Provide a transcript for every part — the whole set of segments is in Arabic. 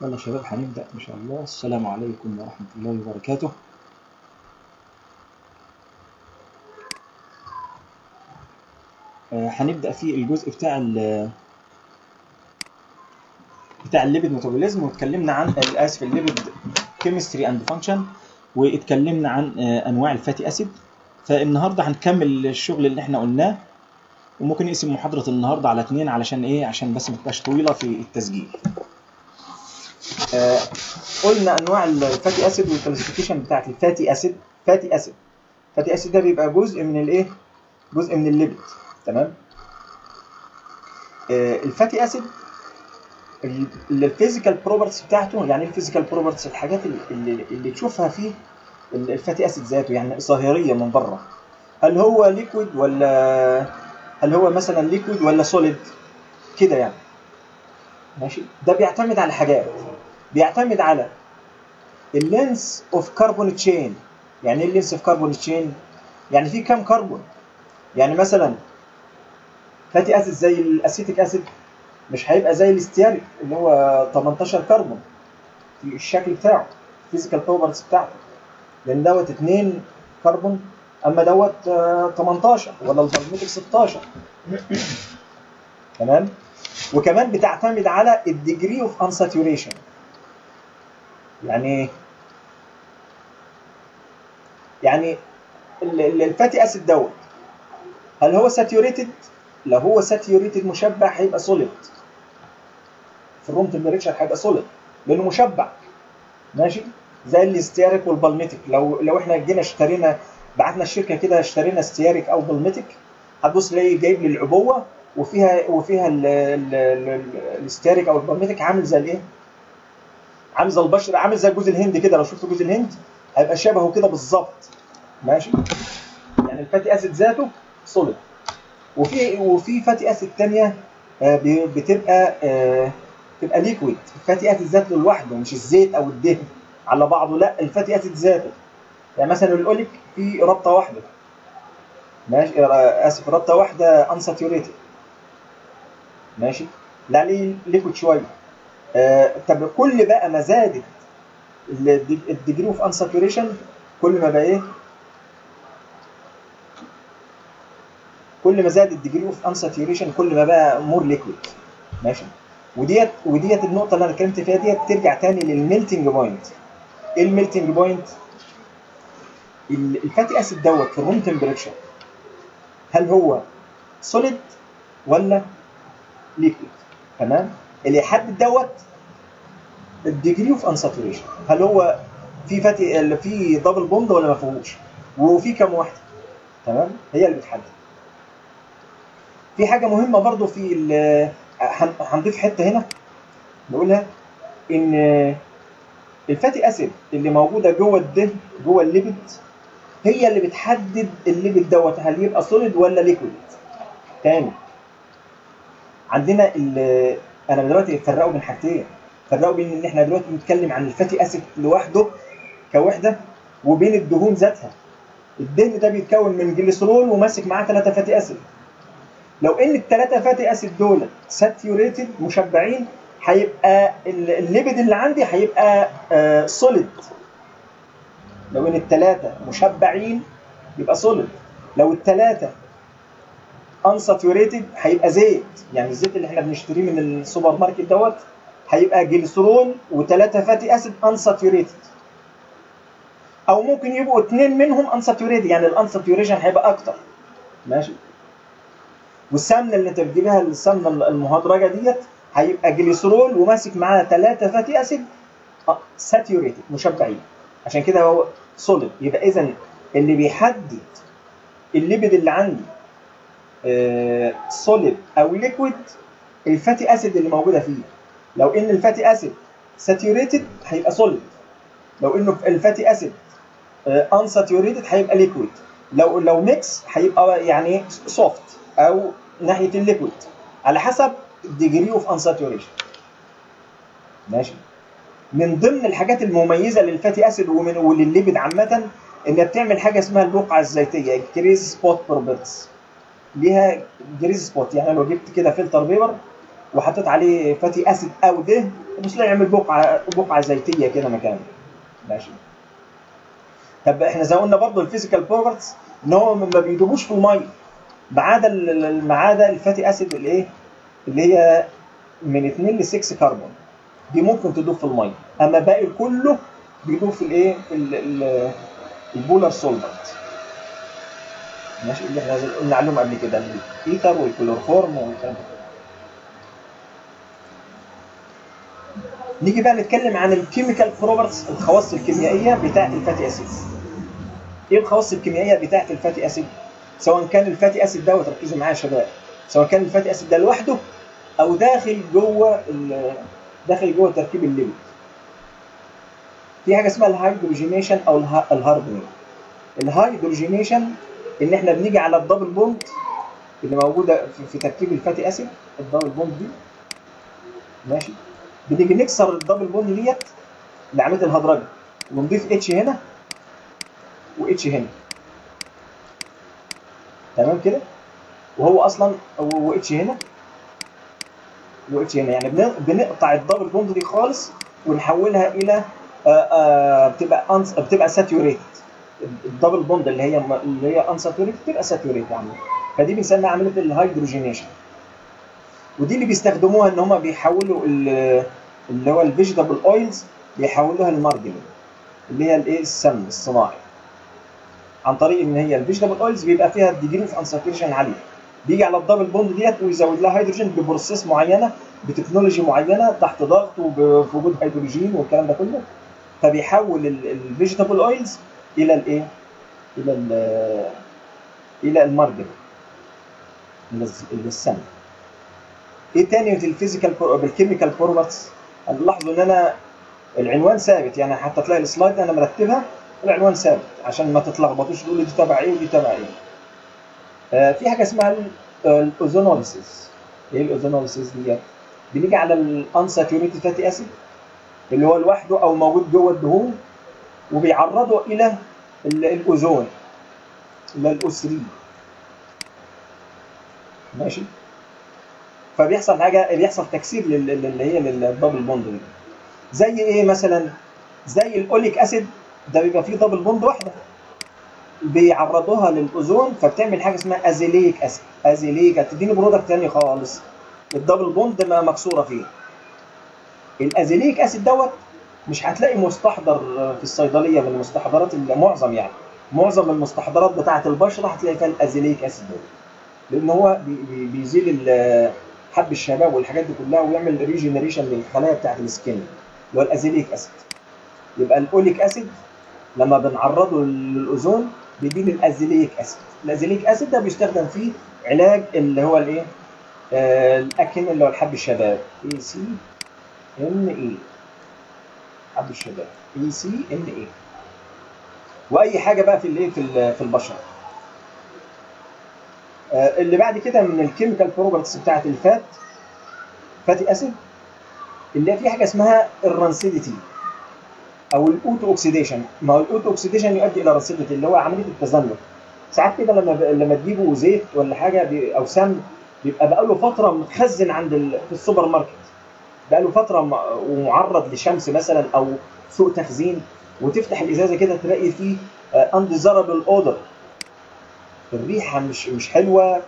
يلا يا شباب هنبدأ إن شاء الله. السلام عليكم ورحمة الله وبركاته. هنبدأ في الجزء بتاع الليبيد ميتابوليزم، واتكلمنا عن الليبيد كيمستري اند فانكشن، واتكلمنا عن أنواع الفاتي أسيد. فالنهاردة هنكمل الشغل اللي احنا قلناه، وممكن نقسم محاضرة النهاردة على 2 علشان إيه؟ عشان بس ما تبقاش طويلة في التسجيل. قلنا انواع الفاتي اسيد والكلاسيفيكيشن بتاعت الفاتي اسيد. فاتي اسيد ده بيبقى جزء من الايه؟ جزء من الليبيد. تمام. الفاتي اسيد الفيزيكال بروبرتيز بتاعته، يعني الفيزيكال بروبرتيز الحاجات اللي تشوفها فيه الفاتي اسيد ذاته، يعني ظاهريه من بره. هل هو ليكويد ولا هل هو مثلا ليكويد ولا سوليد كده يعني. ماشي. ده بيعتمد على حاجات، بيعتمد على اللينس اوف كربون تشين. يعني ايه اللينس اوف كربون تشين؟ يعني في كام كربون. يعني مثلا فاتي اسيد زي الاسيتيك اسيد مش هيبقى زي الاستياريك اللي هو 18 كربون في الشكل بتاعه، الفيزيكال بروبرتيز بتاعته، لان دوت 2 كربون، اما دوت 18 ولا البالميتيك 16. تمام. وكمان بتعتمد على الديجري اوف انساتوريشن. يعني الفاتي اسيد دوت هل هو ساتيوريتد؟ لو هو ساتيوريتد مشبع هيبقى سوليد. في الروم تمبريتشر هيبقى سوليد لانه مشبع. ماشي. زي الاستياريك والبالميتيك. لو احنا جينا بعتنا الشركه كده اشترينا استياريك او بالميتيك، هتبص تلاقي جايب لي العبوه وفيها الاستياريك او البالميتيك عامل زي الايه؟ عامل زي البشر، عامل زي جوز الهند كده. لو شفتوا جوز الهند هيبقى شبهه كده بالظبط. ماشي. يعني الفاتي اسيد ذاته سوليد. وفي فاتي اسيد ثانيه بتبقى ليكويد. الفاتي اسيد ذاته لوحده، مش الزيت او الدهن على بعضه، لا، الفاتي اسيد ذاته. يعني مثلا الاوليك في رابطه واحده، ماشي، اسف، رابطه واحده انساتيوريتد. ماشي. لا، ليه ليكويد شويه. طب كل بقى ما زادت الديجري اوف انساتوريشن، كل ما بقى ايه؟ كل ما زاد الديجري اوف انساتوريشن كل ما بقى مور ليكويد. ماشي. وديت النقطه اللي انا اتكلمت فيها، ديت ترجع تاني للميلتنج بوينت. ايه الميلتنج بوينت؟ الفاتي اسيد دوت في الروم تمبريتشر هل هو سوليد ولا ليكويد؟ تمام. اللي يحدد دوت الديجري اوف انساتوريشن، هل هو في دبل بوند ولا ما فيهوش، وفي كام واحده. تمام. هي اللي بتحدد. في حاجه مهمه برضو هنضيف حته هنا نقولها، ان الفاتي اسيد اللي موجوده جوه الدهن، جوه الليبيد، هي اللي بتحدد الليبيد دوت هل يبقى سوليد ولا ليكويد. تاني، عندنا انا دلوقتي فرقوا بين حاجتين. فرقوا بين ان احنا دلوقتي بنتكلم عن الفاتي اسيد لوحده كوحده، وبين الدهون ذاتها. الدهن ده بيتكون من جليسرول وماسك معاه 3 فاتي اسيد. لو ان ال3 فاتي اسيد دول ساتيوريتد مشبعين، هيبقى الليبيد اللي عندي هيبقى سوليد. لو ان ال3 مشبعين يبقى سوليد. لو ال3 unsaturated هيبقى زيت. يعني الزيت اللي احنا بنشتريه من السوبر ماركت دوت هيبقى جليسرول و3 فاتي اسيد unsaturated. او ممكن يبقوا 2 منهم unsaturated، يعني الانساتوريشن هيبقى اكتر. ماشي. والسمنه اللي انت بتجيبها، السمنه المهدرجه ديت، هيبقى جليسرول وماسك معاها 3 فاتي اسيد ساتيوريتد مشبعين. عشان كده هو سوليد. يبقى اذا اللي بيحدد الليبيد اللي عندي سوليد او ليكويد الفاتي اسيد اللي موجوده فيه. لو ان الفاتي اسيد ساتيوريتد هيبقى سوليد. لو انه الفاتي اسيد انساتيوريتد هيبقى ليكويد. لو ميكس هيبقى يعني سوفت او ناحيه الليكويد، على حسب الديجري اوف انساتوريشن. ماشي. من ضمن الحاجات المميزه للفاتي اسيد وللليبيد عامه انها بتعمل حاجه اسمها البقعه الزيتيه، جريز سبوت بروبرتيز. ليها جريز سبوت. يعني لو جبت كده فلتر بيبر وحطيت عليه فاتي اسيد او دهن، مش لا يعمل بقعه زيتيه كده مكانه. ماشي. طب احنا زي قلنا برضه الفيزيكال بروبرتيز ان هو ما بيدوبوش في الميه، ما عدا الفاتي اسيد الايه اللي هي من 2 ل 6 كربون، دي ممكن تدوب في الميه، اما باقي كله بيدوب في الايه في البولار سولفنت. ماشي، اللي احنا قلنا عليهم قبل كده، الايثر والكلورفورم والكلام ده. نيجي بقى نتكلم عن الكيميكال بروبرتيز، الخواص الكيميائيه بتاعه الفاتي اسيد. ايه الخواص الكيميائيه بتاعه الفاتي اسيد؟ سواء كان الفاتي اسيد دوت، ركزوا معايا يا شباب، سواء كان الفاتي اسيد ده لوحده او داخل جوه تركيب الليبيد. في حاجه اسمها الهيدروجينيشن او الهاردنينج. الهيدروجينيشن ان احنا بنيجي على الدبل بوند اللي موجوده في تركيب الفاتي اسيد، الدبل بوند دي ماشي، بنيجي نكسر الدبل بوند ديت لعمليه الهدرجه، ونضيف اتش هنا واتش هنا، تمام كده، وهو اصلا واتش هنا واتش هنا، يعني بنقطع الدبل بوند دي خالص ونحولها الى بتبقى ساتيوريت. الدبل بوند اللي هي انساتوريت بتبقى ساتيوريت يعني، فدي بنسميها عمليه الهيدروجينيشن. ودي اللي بيستخدموها ان هم بيحولوا اللي هو الفيجيتابل اويلز، بيحولوها للمارجرين اللي هي الايه السمن الصناعي، عن طريق ان هي الفيجيتابل اويلز بيبقى فيها ديجري اوف انساتوريشن عاليه، بيجي على الدبل بوند ديت ويزود لها هيدروجين ببروسيس معينه، بتكنولوجي معينه، تحت ضغط وبوجود هيدروجين والكلام ده كله، فبيحول الفيجيتابل اويلز الى الايه الى المارجرين للسمن. ايه تاني في الفيزيكال بالكيميكال بروبرتيز؟ لاحظوا ان انا العنوان ثابت، يعني حتى تلاقي السلايد انا مرتبها العنوان ثابت عشان ما تتلخبطوش تقولوا دي تبع ايه ودي تبع ايه. في حاجه اسمها الاوزونوليسيس. ايه الاوزونوليسيس ديت؟ بنيجي على الانساتوريتد فاتي اسيد اللي هو لوحده او موجود جوه الدهون، وبيعرضه الى الاوزون اللي هو الاو 3. ماشي، فبيحصل بيحصل تكسير اللي هي للدبل بوند دي. زي ايه مثلا؟ زي الاوليك اسيد ده بيبقى فيه دبل بوند واحده، بيعرضوها للاوزون فبتعمل حاجه اسمها ازيليك اسيد. ازيليك هتديني برودكت ثاني خالص، الدبل بوند مكسوره فيه. الازيليك اسيد دوت مش هتلاقي مستحضر في الصيدليه من المستحضرات، معظم المستحضرات بتاعه البشره هتلاقي فيها الازيليك اسيد دوت، لان هو بيزيل حب الشباب والحاجات دي كلها، ويعمل ريجنريشن للخلايا بتاعه السكين اللي هو الازيليك اسيد. يبقى الاوليك اسيد لما بنعرضه للاوزون بيدينا الازيليك اسيد. الازيليك اسيد ده بيستخدم فيه علاج اللي هو الايه الاكن اللي هو الحب الشباب، ACNA، حب الشباب ACNA، واي حاجه بقى في الايه في البشره. اللي بعد كده من الكيميكال بروبرتيز بتاعه فاتي اسيد، اللي في حاجه اسمها الرانسيديتي او الاوتو اوكسيديشن. ما هو الاوتو اوكسيديشن يؤدي الى رانسيديتي اللي هو عمليه التزلج. ساعات كده لما تجيبوا زيت ولا حاجه او سمن بيبقى بقاله فتره متخزن في السوبر ماركت، بقاله فتره ومعرض لشمس مثلا او سوء تخزين، وتفتح الازازه كده تلاقي فيه انديزربل اودر، الريحه مش حلوه،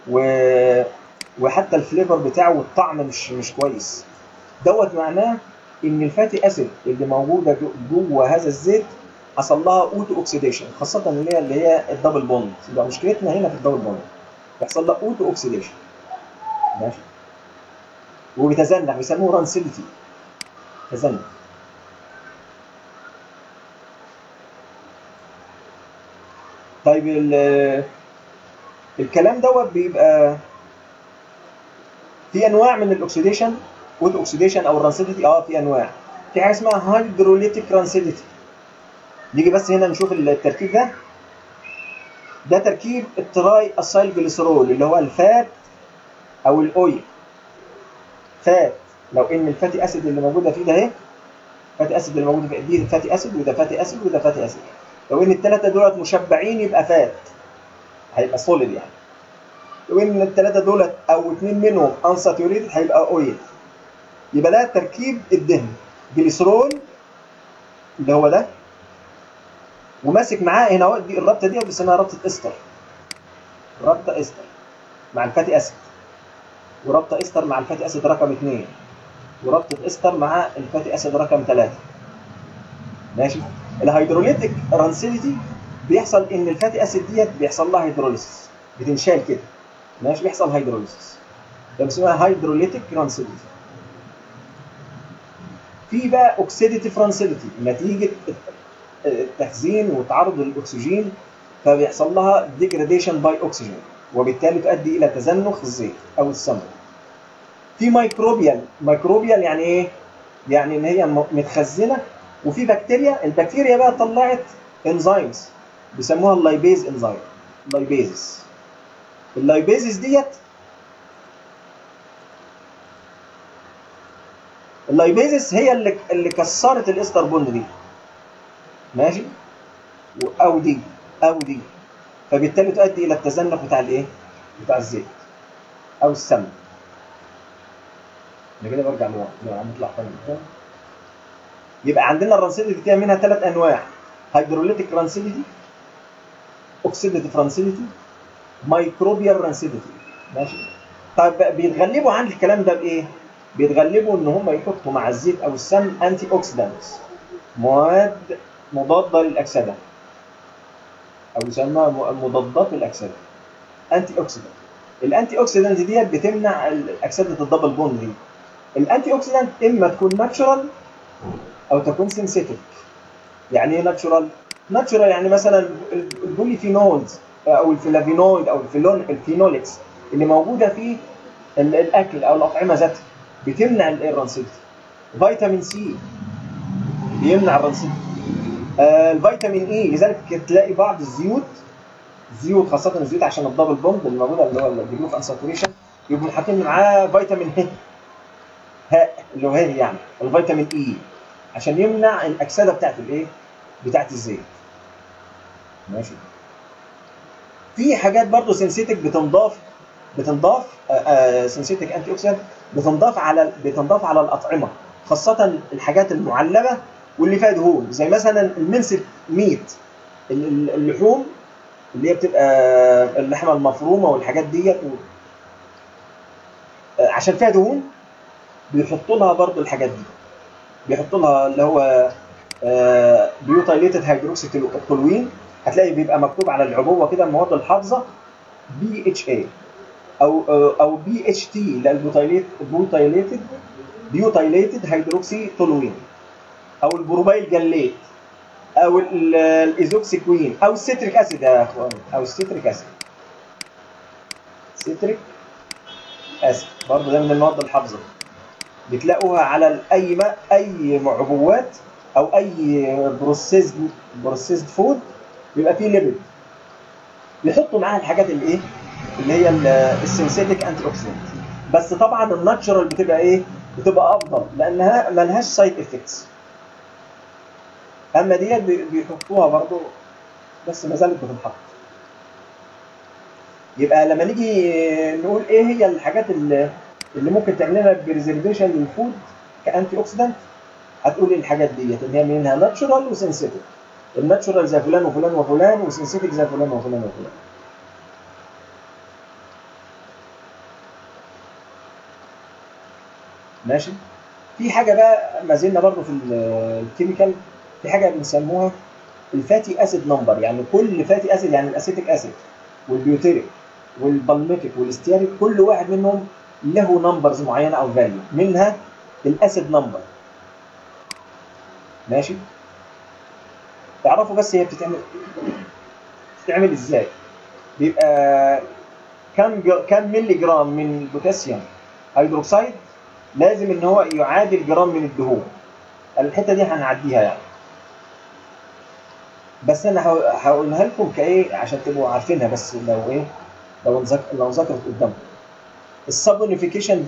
وحتى الفليفر بتاعه والطعم مش كويس. دوت معناه ان الفاتي اسيد اللي موجوده جوه هذا الزيت حصل لها اوتو اوكسيديشن، خاصه اللي هي الدبل بوند. يبقى مشكلتنا هنا في الدبل بوند، بيحصل لها اوتو اوكسيديشن. ماشي، وبيتزنق، بيسموه رانسيديتي، تزنق. طيب الكلام دوت بيبقى في انواع من الاكسيديشن، اوتو اوكسيديشن او الرانسيديتي. في انواع، في حاجه اسمها هيدروليتيك رانسيديتي. نيجي بس هنا نشوف التركيب ده تركيب التراي اسايل جليسرول اللي هو الفات او الاويل. فات، لو ان الفاتي اسيد اللي موجوده فيه ده اهي، فاتي اسيد اللي موجوده في دي فاتي اسيد، وده فاتي اسيد، وده فاتي اسيد، لو ان الثلاثه دولت مشبعين يبقى فات، هيبقى سوليد يعني. وان الثلاثه دولت او اثنين منهم انساتوريتد هيبقى اويل. يبقى ده تركيب الدهن، جليسرول اللي هو ده، وماسك معاه هنا اهو دي الرابطه دي بنسميها رابطه استر، رابطه استر مع الفاتي اسيد، ورابطه استر مع الفاتي اسيد رقم 2، ورابطه استر مع الفاتي اسيد رقم 3. ماشي. الهيدروليتيك رانسيديتي بيحصل ان الفاتي اسيد ديت بيحصل لها هيدروليسيس، بتنشال كده. ماشي، بيحصل هيدروليسيس، ده بيسموها هيدروليتيك رانسيديتي. في بقى اوكسيديتيف رانسيديتي نتيجه التخزين وتعرض للاكسجين، فبيحصل لها ديجراديشن باي اوكسجين، وبالتالي تؤدي الى تزنخ الزيت او السمك. في ميكروبيال يعني ايه؟ يعني ان هي متخزنه، وفي بكتيريا، البكتيريا بقى طلعت انزيمز بيسموها اللايبيز انزيم، لايبيزس. اللايبيزس ديت، اللايبيزس هي اللي كسرت الاستر بوند دي. ماشي، او دي او دي، فبالتالي تؤدي الى التزنخ بتاع الايه؟ بتاع الزيت او السمن. انا كده برجع لورا، نطلع تاني. يبقى عندنا الرانسيديتي فيها منها 3 انواع: هيدروليتيك رانسيديتي، اوكسيديتيف رانسيديتي، مايكروبيال رانسيديتي. ماشي. طيب بيتغلبوا عن الكلام ده بايه؟ بيتغلبوا ان هم يحطوا مع الزيت او السمن انتي اوكسيدانتس، مواد مضاده للاكسده، او يسمى مضادات للاكسده، انتي اوكسيدانت. الانتي اوكسيدانت ديت بتمنع اكسده الدبل بوند دي. الانتي اوكسيدانت اما تكون ناتشورال او تكون سينثيتيك. يعني ايه ناتشورال؟ ناتشورال يعني مثلا البوليفينولز او الفلافينويد او الفينولكس اللي موجوده في الاكل او الاطعمه ذاتها بتمنع الرانسيديتي. فيتامين سي بيمنع الرانسيديتي. الفيتامين اي، لذلك تلاقي بعض الزيوت خاصه الزيوت عشان الدبل بوند اللي موجوده اللي هو الديجري اوف انساتوريشن، يبقوا حاطين معاه فيتامين هاء اللي هو يعني الفيتامين اي، عشان يمنع الاكسده بتاعت الايه؟ بتاعت الزيت. ماشي. في حاجات برضو سينثيتك بتنضاف سينثيتك انتي اوكسيدانت بتنضاف على الاطعمه، خاصه الحاجات المعلبه واللي فيها دهون، زي مثلا المنسد ميت، اللحوم اللي هي بتبقى اللحمه المفرومه والحاجات ديت عشان فيها دهون بيحطوا لها برضو الحاجات دي، بيحطوا لها اللي هو بيوتايليتد هيدروكسي تولوين. هتلاقي بيبقى مكتوب على العبوه كده المواد الحافظه BHA او BHT اللي بيوتايليتد هيدروكسي تولوين، او البروبايل جليت، او الايزوكسيكوين، او السيتريك اسيد يا اخوان، او السيتريك اسيد. سيتريك اسيد برضه ده من المواد الحافظه، بتلاقوها على اي عبوات او اي بروسيسد فود بيبقى فيه ليبل، بيحطوا معاها الحاجات اللي هي السينثيتيك انتي اوكسيدنت. بس طبعا الناتشرال بتبقى ايه؟ بتبقى افضل لانها مالهاش سايد افكتس. اما ديت بيحطوها برضو بس ما زالت بتتحط. يبقى لما نيجي نقول ايه هي الحاجات اللي ممكن تعمل لنا بريزرفيشن للفود كانتي اوكسيدنت، هتقول الحاجات ديت اللي هي منها ناتشرال وسينثيتيك. الناتشرال زي فلان وفلان وفلان، وسينثيتيك زي فلان وفلان وفلان. ماشي. في حاجه بقى ما زلنا برضو في الكيميكال، في حاجه بنسموها الفاتي اسيد نمبر. يعني كل فاتي اسيد، يعني الاسيتيك اسيد والبيوتيريك والبالميتيك والاستياريك، كل واحد منهم له نمبرز معينه او فاليو، منها الاسيد نمبر. ماشي. تعرفوا بس هي بتتعمل ازاي. بيبقى كم ملي جرام من البوتاسيوم هيدروكسيد لازم ان هو يعادل جرام من الدهون. الحته دي هنعديها يعني، بس انا هقولها لكم كايه عشان تبقوا عارفينها، بس لو ذكرت قدامكم. السابونيفيكيشن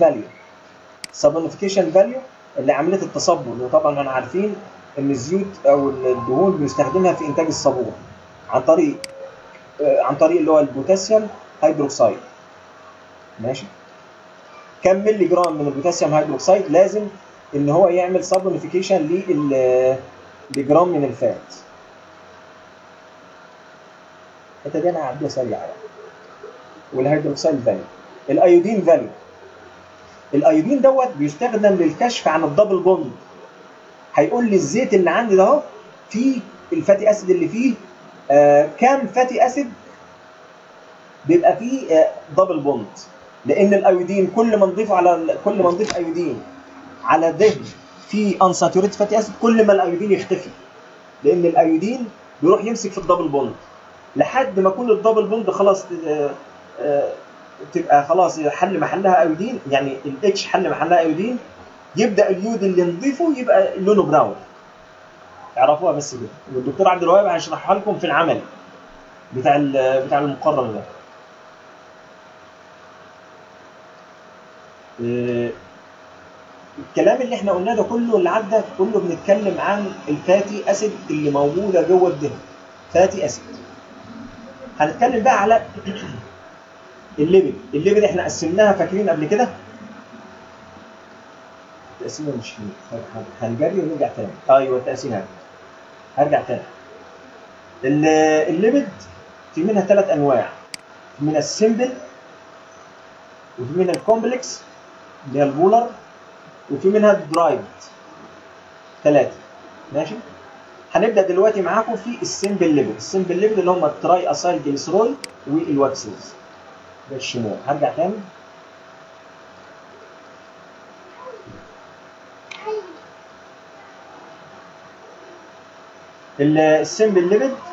فاليو اللي عمليه التصبن، وطبعا احنا عارفين ان الزيوت او الدهون بنستخدمها في انتاج الصابون عن طريق اللي هو البوتاسيوم هيدروكسيد. ماشي. كم ملي جرام من البوتاسيوم هيدروكسيد لازم ان هو يعمل سبونيفيكيشن لجرام من الفات. الحته دي انا هعديها سريعه يعني. والهيدروكسيد فاليو. الايودين فاليو. الايودين دوت بيستخدم للكشف عن الدبل بوند. هيقول لي الزيت اللي عندي ده اهو فيه الفاتي اسيد اللي فيه كام فاتي اسيد بيبقى فيه دبل بوند. لان الايودين كل ما نضيف ايودين على دهن فيه انساتوريت فاتي اسيد كل ما الايودين يختفي. لان الايودين بيروح يمسك في الدبل بوند لحد ما كل الدبل بوند خلاص تبقى خلاص حل محلها ايودين، يعني الاتش حل محلها ايودين، يبدا اليود اللي نضيفه يبقى لونه براون. اعرفوها بس كده، والدكتور عبد الوهاب هيشرحها لكم في العمل بتاع المقرر ده. الكلام اللي احنا قلناه ده كله اللي عدى كله بنتكلم عن الفاتي اسيد اللي موجوده جوه الدهن. فاتي اسيد. هنتكلم بقى على الليبيد. الليبيد احنا قسمناها فاكرين قبل كده؟ التقسيمه مش فيه، هنجري ونرجع تاني. ايوه التقسيمه هرجع تاني. الليبيد في منها 3 انواع. في منها السمبل، وفي منها الكومبلكس اللي هي البولر، وفي منها الدرايفد. 3. ماشي. هنبدا دلوقتي معاكم في السمبل ليبيد. السمبل ليبيد اللي هم التراي اسايل جليسرول والواكسز. ده الشموع. هرجع تاني. السمبل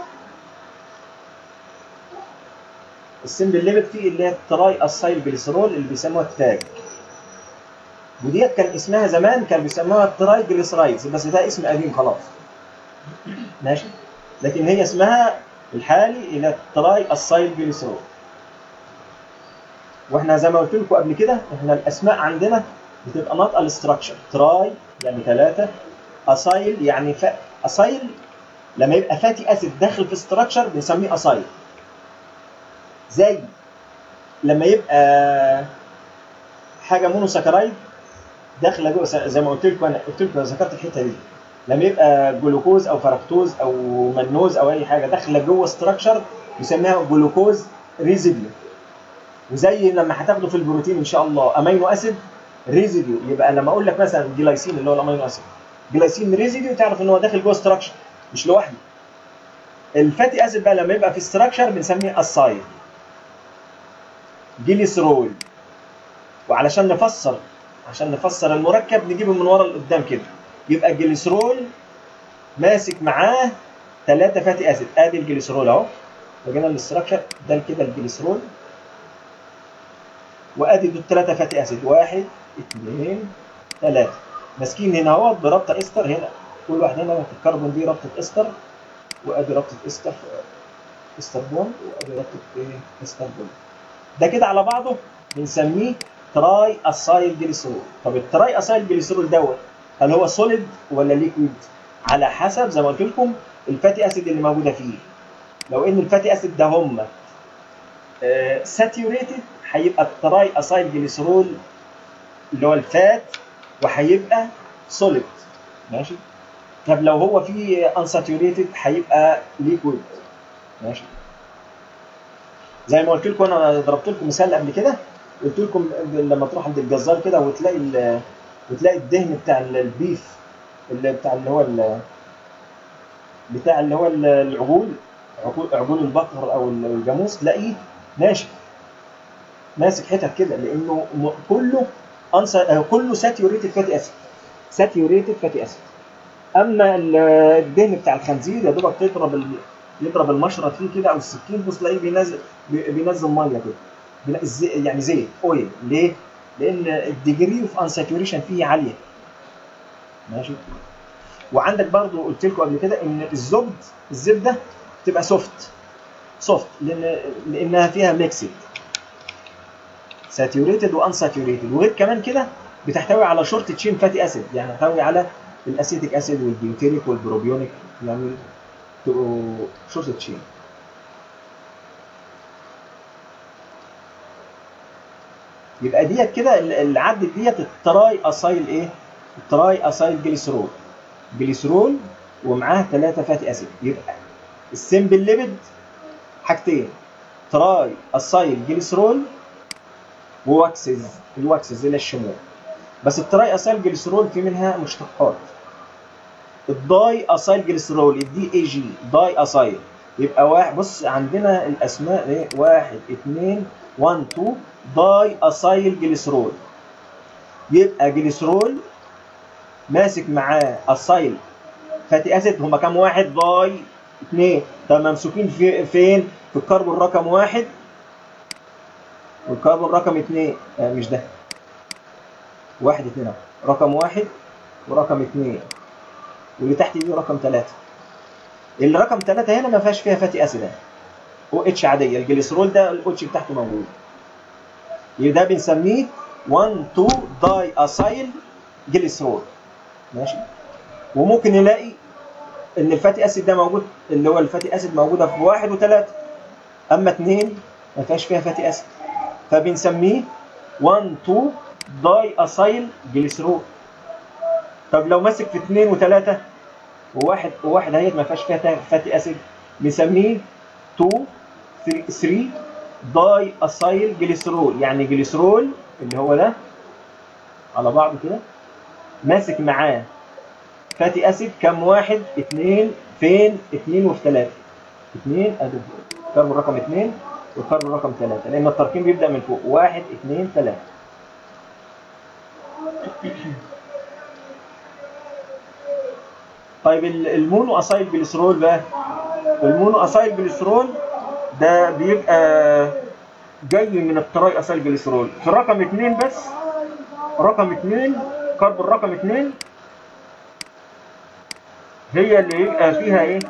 ليبيد فيه اللي هي التراي اسايل جليسرول اللي بيسموها التاج. وديت كان اسمها زمان كان بيسموها التراي جليسرايدز، بس ده اسم قديم خلاص. ماشي. لكن هي اسمها الحالي الى التراي اسايل جليسرول. واحنا زي ما قلت لكم قبل كده احنا الاسماء عندنا بتبقى ناطقه الاستراكشر. تراي يعني 3، اسايل يعني اسايل لما يبقى فاتي اسيد داخل في استراكشر بنسميه اسايل. زي لما يبقى حاجه مونوساكرايد داخله جوه، زي ما قلت لكم انا ذكرت الحته دي. لما يبقى جلوكوز او فركتوز او منوز او اي حاجه داخله جوه استراكشر بنسميها جلوكوز ريزيديو. وزي لما هتاخده في البروتين ان شاء الله امينو اسيد ريزيديو، يبقى لما اقول لك مثلا جلايسين اللي هو الامينو اسيد جلايسين ريزيديو تعرف ان هو داخل جوه استراكشر مش لوحده. الفاتي اسيد بقى لما يبقى في استراكشر بنسميه اسايل جليسرول. وعلشان نفسر المركب نجيبه من ورا لقدام كده، يبقى الجليسرول ماسك معاه 3 فاتي اسيد. ادي الجليسرول اهو، وجينا للاستراكشر ده كده الجليسرول، وادي دول 3 فاتي اسيد 1 2 3 ماسكين هنا اهو بربطه استر. هنا كل واحد هنا في الكربون دي ربطه استر، وادي ربطه استر بوند، وادي ربطه استر بوند. ده كده على بعضه بنسميه تراي اسايل جليسرول. طب التراي اسايل جليسرول دوت هل هو سوليد ولا ليكويد؟ على حسب زي ما قلت لكم الفاتي اسيد اللي موجوده فيه. لو ان الفاتي اسيد ده هم ساتيوريتد هيبقى التراي اسايل جليسرول اللي هو الفات وهيبقى سوليد. ماشي. طب لو هو فيه انساتيوريتد هيبقى ليكويد. ماشي. زي ما قلت لكم انا ضربت لكم مثال قبل كده، قلت لكم لما تروح عند الجزار كده وتلاقي الدهن بتاع البيف اللي هو عجول البقر او الجاموس، تلاقيه ناشف ماسك حتت كده لانه كله ساتيوريتد فاتي اسيد. اما الدهن بتاع الخنزير يا دوبك يضرب المشرط فيه كده او السكين بص تلاقيه بينزل ميه كده، يعني زيت اويل. ليه؟ لان الديجري اوف انساتوريشن فيه عاليه. ماشي. وعندك برضو قلت لكم قبل كده ان الزبده تبقى سوفت لانها فيها ميكسد ساتوريتد وانساتوريتد. وغير كمان كده بتحتوي على شورت تشين فاتي اسيد، يعني تحتوي على الاسيتيك اسيد والبيوتيريك والبروبيونيك، يعني تبقوا شورت تشين. يبقى ديت كده اللي عدت ديت التراي اسايل ايه؟ التراي اسايل جليسرول. جليسرول ومعاه 3 فاتي اسيد. يبقى السمبل ليبيد حاجتين، تراي اسايل جليسرول وواكسز. الواكسز اللي الشموع. بس التراي اسايل جليسرول في منها مشتقات. الداي اسايل جليسرول الدي اي جي داي اسايل. يبقى واحد، بص عندنا الاسماء ايه؟ 1 2 1 2 داي اسايل جليسرول. يبقى جليسرول ماسك معاه اسايل فاتي اسيد. هما كام واحد؟ داي 2. طب ممسوكين فين؟ في الكربون رقم 1 والكربون رقم 2. مش ده 1 2 اهو، رقم 1 ورقم 2 واللي تحت دي رقم 3. اللي رقم 3 هنا ما فيهاش فيها فاتي اسيد، او اتش عاديه. الجليسرول ده الاو اتش بتاعته موجود. يبقى ده بنسميه 1 2 داي اسايل جليسرول. ماشي. وممكن نلاقي ان الفاتي اسيد ده موجود، اللي هو الفاتي اسيد موجوده في 1 و3، اما 2 ما فيهاش فيها فاتي اسيد، فبنسميه 1 2 داي اسايل جليسرول. طب لو ماسك في 2 و3 وواحد اهيت ما فيهاش فيها فاتي اسيد، بنسميه 2 3 داي اسايل جليسرول. يعني جليسرول اللي هو ده على بعضه كده ماسك معاه فاتي اسيد كم واحد؟ 2. فين؟ 2 وفي 3. 2 ادي الكربون رقم 2 والكربون رقم 3، لان التركيب بيبدا من فوق 1 2 3. طيب المونو اسايل جليسرول بقى، المونو اسايل جليسرول ده بيبقى جاي من التراي اسايل جليسرول في رقم 2 بس. رقم 2 كربون رقم 2 هي اللي يبقى فيها ايه؟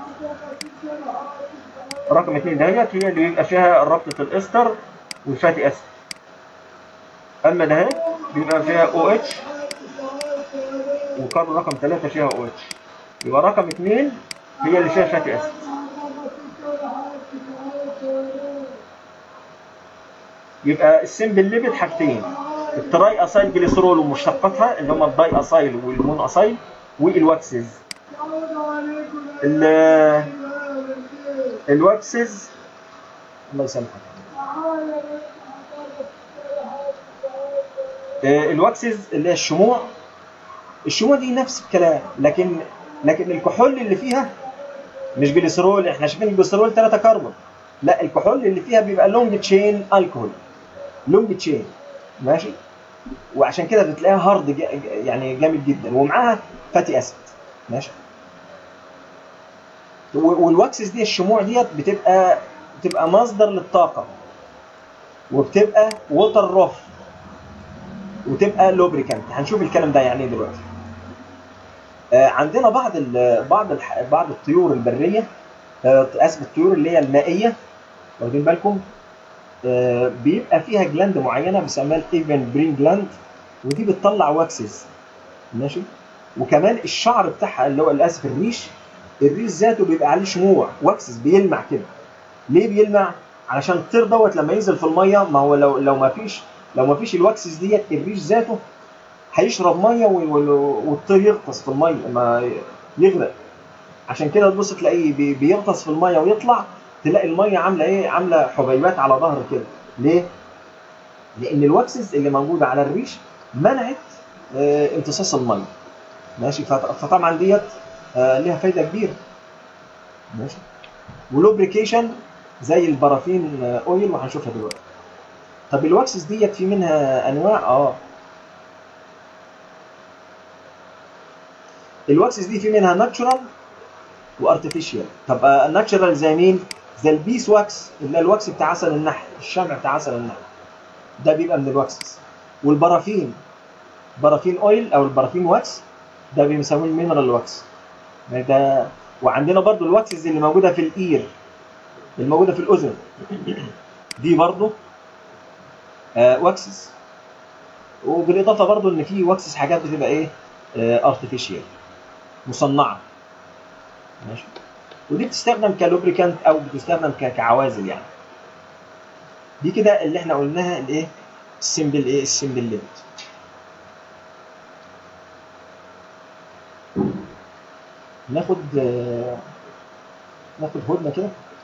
رقم 2 دهيت هي اللي يبقى فيها رابطه الاستر والفاتي اسيد. اما ده بيبقى فيها او اتش وكربون رقم 3 فيها او اتش. يبقى رقم 2 هي اللي فيها فاتي اسيد. يبقى السمبل ليبيد حاجتين، التراي اسايل جليسرول ومشتقاتها اللي هم الداي اسايل والمون اسايل والواكسز. الواكسز الله يسامحك. الواكسز اللي هي الشموع. الشموع دي نفس الكلام، لكن الكحول اللي فيها مش جليسرول. احنا شايفين الجليسرول 3 كربون، لا الكحول اللي فيها بيبقى لونج تشين الكحول، لونج تشين. ماشي. وعشان كده بتلاقيها هارد يعني جامد جدا، ومعاها فاتي اسيد. ماشي. والواكسز دي الشموع ديت بتبقى مصدر للطاقه، وبتبقى ووتر روف، وتبقى لوبريكانت. هنشوف الكلام ده يعني ايه دلوقتي. عندنا بعض الطيور البريه، اسف الطيور اللي هي المائيه، واخدين بالكم، بيبقى فيها جلاند معينه بنسميها الايفن برين جلاند، ودي بتطلع واكسز. ماشي. وكمان الشعر بتاعها اللي هو الاسف الريش ذاته بيبقى عليه شموع واكسز بيلمع كده. ليه بيلمع؟ علشان الطير دوت لما ينزل في الميه، ما هو لو ما فيش الواكسز ديت الريش ذاته هيشرب ميه والطير يغطس في الميه ما يغرق. عشان كده تبص تلاقيه بيغطس في الميه ويطلع، تلاقي الميه عامله ايه؟ عامله حبيبات على ظهره كده. ليه؟ لان الواكسز اللي موجوده على الريش منعت امتصاص الميه. ماشي. فطبعا ديت ليها فايده كبيره. ماشي. ولوبريكيشن زي البرافين اويل، وهنشوفها دلوقتي. طب الواكسز ديت في منها انواع. الواكسز دي في منها ناتشورال وارتفيشال. طب الناتشورال زي مين؟ زي البيس واكس اللي هو الواكس بتاع عسل النحل، الشمع بتاع عسل النحل ده بيبقى من الواكسز. والبرافين اويل او البرافين واكس ده بيسموه المينرال واكس ده. وعندنا برضو الواكسز اللي موجوده في الاير، اللي موجوده في الاذن، دي برضو واكسز. وبالاضافه برضو ان في واكسز حاجات بتبقى ايه؟ ارتفيشال مصنعه. ماشي. ودي بتستخدم كلوبريكانت او بتستخدم كعوازل يعني. دي كده اللي احنا قلناها الايه؟ السمبل ايه؟ السمبل ليميت. ناخد هدنه كده.